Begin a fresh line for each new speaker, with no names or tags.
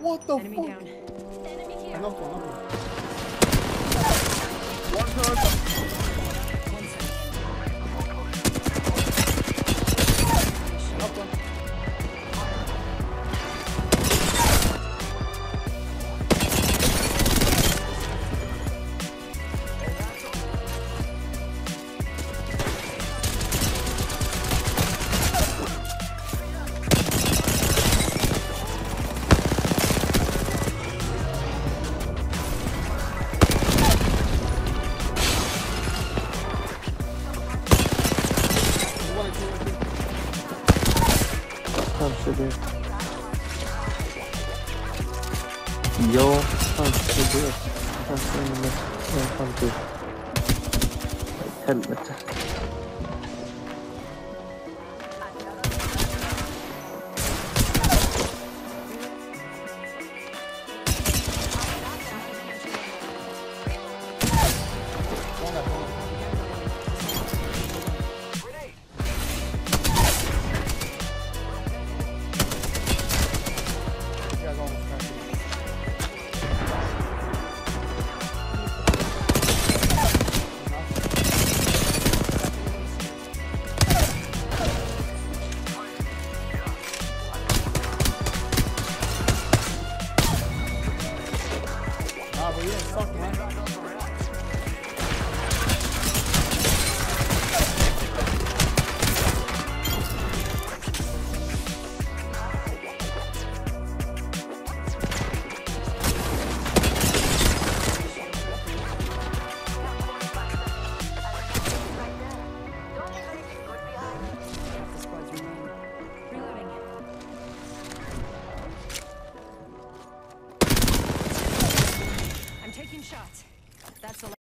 What the
Enemy
fuck?
down.
I knocked one.
One person.
Knocked one.
Kanske det. Ja, kanske det. Kanske en framtid. Helvete.
Nah, but you didn't suck, man.
Reloading. I'm taking shots. That's the